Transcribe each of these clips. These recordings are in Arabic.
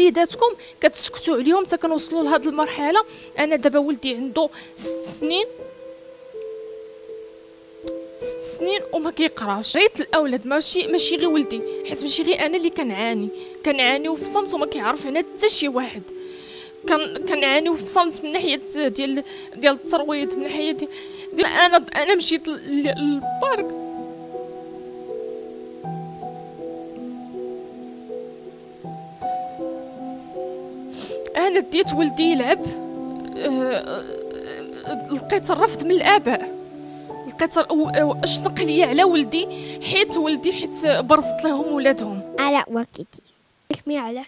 وليداتكم كتسكتوا عليهم حتى كنوصلوا لهاد المرحله. انا دابا ولدي عنده 6 سنين، 6 سنين وما كيقراش. غيت الاولاد ماشي غير ولدي، حيت ماشي غير انا اللي كنعانيو في الصمت وما كيعرف هنا حتى شي واحد. كنعانيو في الصمت من ناحيه ديال الترويض، من ناحيه ديال انا مشيت للبارك. انا ديت ولدي يلعب، لقيت الرفض من الاباء، لقيت اشنق ليا على ولدي حيت برزت لهم ولادهم. على وكيتي اسمي على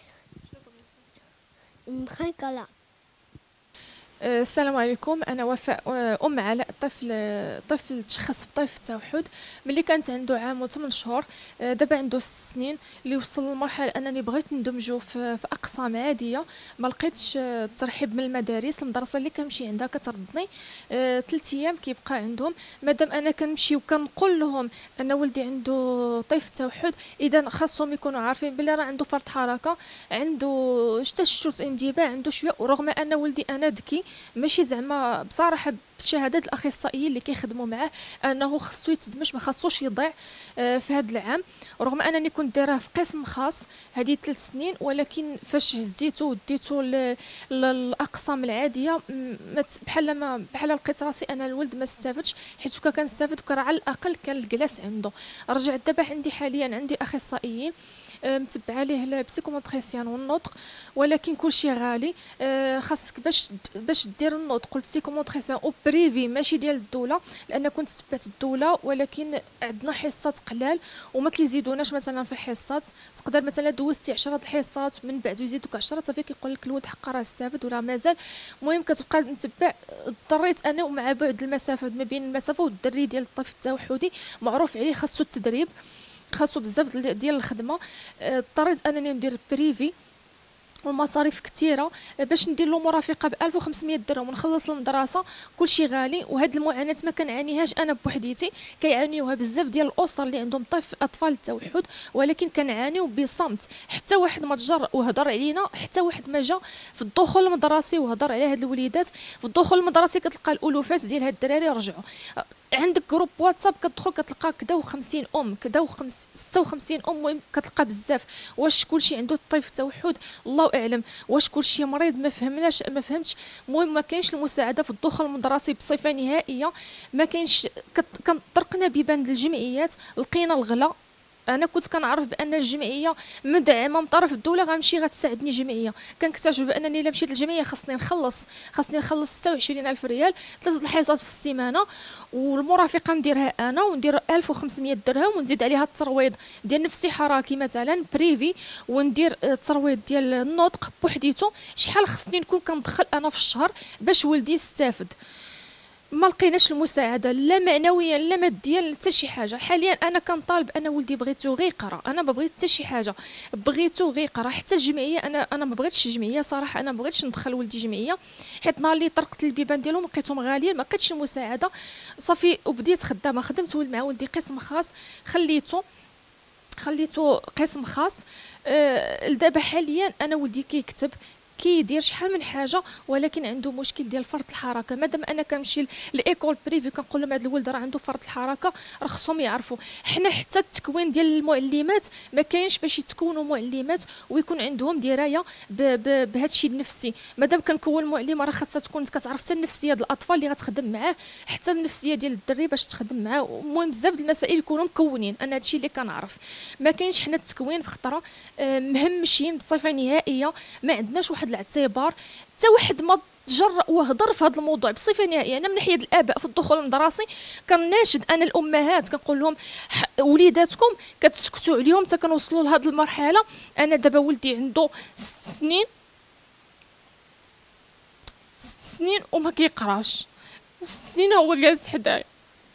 مخيك لا. السلام عليكم، انا وفاء، ام علاء، طفل تشخص بطيف التوحد ملي كانت عنده عام و8 شهور. دابا عنده 6 سنين، اللي وصل لمرحله انني بغيت ندمجو في اقسام عاديه. ما لقيتش الترحيب من المدرسه اللي كنمشي عندها كتردني. 3 ايام كيبقى عندهم. مادام انا كنمشي وكنقول لهم ان ولدي عنده طيف التوحد، اذا خاصهم يكونوا عارفين بلي راه عنده فرط حركه، عنده تشتت انتباه، عنده شويه. ورغم ان ولدي انا ذكي، ماشي زعما بصراحه بشهادات الاخصائيين اللي كيخدموا معاه انه خصو يتدمج، ما خصوش يضيع في هذا العام. رغم انني كنت دايره في قسم خاص هذه 3 سنين، ولكن فاش هزيتو وديتو للاقسام العاديه بحال لقيت راسي انا الولد ما استفدش، حيت كان كنستافد وكان على الاقل كان الجلاس عنده. رجعت دابا حاليا عندي اخصائيين متبعه ليه البسيكوموتريسيان والنطق، ولكن كلشي غالي. خاصك باش دير النطق والبسيكوموتريسيان او بريفي ماشي ديال الدوله، لان كنت تبعت الدوله ولكن عندنا حصات قلال وما كيزيدوناش مثلا في الحصات. تقدر مثلا دوزتي 10 الحصات من بعد يزيدوك 10 صافي كيقول لك الولد حقا راه استافد ولا مازال. المهم كتبقى نتبع. اضطريت انا ومع بعد المسافه ما بين المسافه والدري ديال الطفل التوحدي معروف عليه خاصو التدريب، خاصو بزاف ديال الخدمه. اضطريت انني ندير بريفي والمصاريف كثيره باش ندير له مرافقه ب 1500 درهم ونخلص المدرسه. كلشي غالي، وهاد المعاناه ما كنعانيهاش انا بوحديتي، كيعانيوها بزاف ديال الاسر اللي عندهم اطفال التوحد، ولكن كنعانيو بصمت. حتى واحد ما تجر وهضر علينا، حتى واحد ما جا في الدخول المدرسي وهضر على هاد الوليدات. في الدخول المدرسي كتلقى الالوفات ديال هاد الدراري رجعوا. عندك جروب واتساب كتدخل كتلقى كدا و50 ام، كدا و56 ام، المهم كتلقى بزاف. واش كلشي عنده الطيف التوحد؟ الله اعلم. واش كلشي مريض؟ ما فهمتش. المهم ما كاينش المساعده في الدخول المدرسي بصفه نهائيه، ما كاينش. طرقنا بيبان الجمعيات لقينا الغلا. انا كنت كنعرف بان الجمعيه مدعمه من طرف الدوله، غنمشي غتساعدني جمعيه. كنكتشف بانني الا مشيت للجمعيه خاصني نخلص 26000 ريال، 3 الحصص في السيمانه، والمرافقه نديرها انا وندير 1500 درهم، ونزيد عليها الترويض ديال نفسي حركي مثلا بريفي، وندير الترويض ديال النطق بوحديتو. شحال خصني نكون كندخل انا في الشهر باش ولدي يستافد؟ ما لقيناش المساعده لا معنويا لا ماديا حتى شي حاجه. حاليا انا كنطالب انا ولدي بغيتو غير يقرا، انا ما بغيت حتى شي حاجه، بغيتو غير يقرا. حتى الجمعيه انا ما بغيتش جمعيه صراحه، انا ما بغيتش ندخل ولدي جمعيه، حيت نهار اللي طرقت البيبان ديالهم لقيتهم غاليين، ما لقيتش المساعده صافي. وبديت خدامه، خدمت مع ولدي قسم خاص، خليته قسم خاص. دابا حاليا انا ولدي كيكتب، كيدير شحال من حاجه، ولكن عنده مشكل ديال فرط الحركه. مادام انا كنمشي لايكول بريفي كنقول لهم هذا الولد راه عنده فرط الحركه، راه خصهم يعرفوا. حنا حتى التكوين ديال المعلمات ما كاينش باش يتكونوا معلمات ويكون عندهم درايه بهذا الشيء النفسي. مادام كنكون معلمه راه خاصها تكون كتعرف حتى النفسيه ديال الاطفال اللي غتخدم معاه، حتى النفسيه ديال الدري باش تخدم معاه. المهم بزاف ديال المسائل يكونوا مكونين. انا هادشي اللي كنعرف، ما كاينش حنا التكوين في خطره مهمشين بصفه نهائيه، ما عندناش واحد الاعتبار. حتى واحد ما جرأ وهضر في هذا الموضوع بصفه نهائيه. انا من ناحيه الاباء في الدخول المدرسي كناشد انا الامهات، كنقول لهم وليداتكم كتسكتوا عليهم حتى كنوصلوا لهذه المرحله. انا دابا ولدي عنده 6 سنين وما كيقراش، 6 سنين هو جالس حدايا.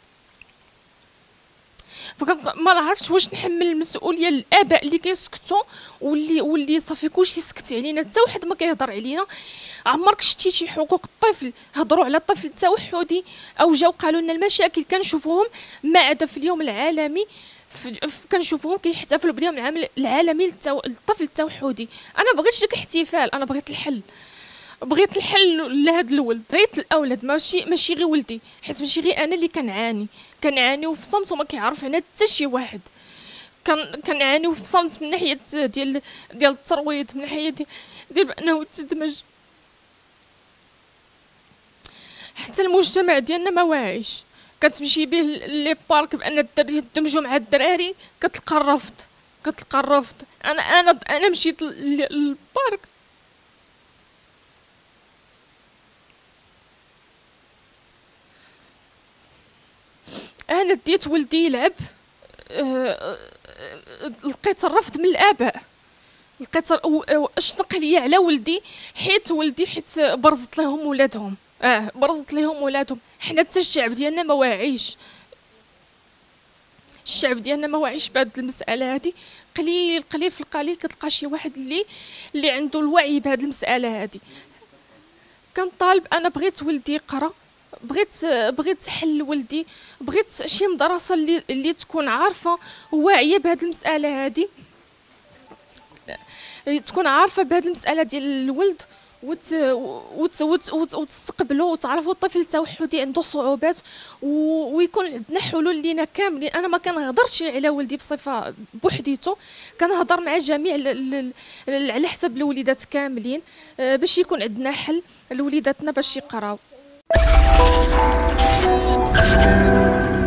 ما عرفتش واش نحمل المسؤوليه للاباء اللي كيسكتوا واللي صافي كلشي سكت علينا، حتى واحد ما كيهضر علينا. عمرك شتي شي حقوق الطفل هضروا على الطفل التوحدي او جاو قالوا لنا المشاكل كنشوفوهم، ما عدا في اليوم العالمي كنشوفهم كيحتفلوا باليوم العالمي للطفل التوحدي. انا بغيتش داك الاحتفال، انا بغيت الحل، بغيت الحل لهاد الولد، بغيت الاولاد، ماشي غير ولدي، حيت ماشي غير انا اللي كنعاني وفي صمت وما كيعرف هنا حتى شي واحد. كنعاني وفي صمت من ناحيه ديال الترويض، من ناحيه ديال بانه تدمج. حتى المجتمع ديالنا ما واعيش. كتمشي به لي بارك بان الدراري يدمجوا مع الدراري، كتلقى الرفض. انا مشيت للبارك، انا ديت ولدي يلعب، لقيت الرفض من الاباء، لقيت اشنق ليا على ولدي، حيت برزت لهم ولادهم. حنا حتى الشعب ديالنا ما واعيش، بهاد المساله هادي. قليل في القليل كتلقى شي واحد اللي عنده الوعي بهاد المساله هادي. كنطالب، انا بغيت ولدي يقرا، بغيت حل ولدي، بغيت شي مدرسه اللي تكون عارفه وواعيه بهاد المساله هادي، تكون عارفه بهاد المساله ديال الولد، وتستقبلوا وتعرفوا الطفل التوحدي عنده صعوبات، ويكون عندنا حلول لينا كاملين. انا ما كنهضرش على ولدي بصفه بوحديته، كنهضر مع جميع على حسب الوليدات كاملين، باش يكون عندنا حل لوليداتنا باش يقراو.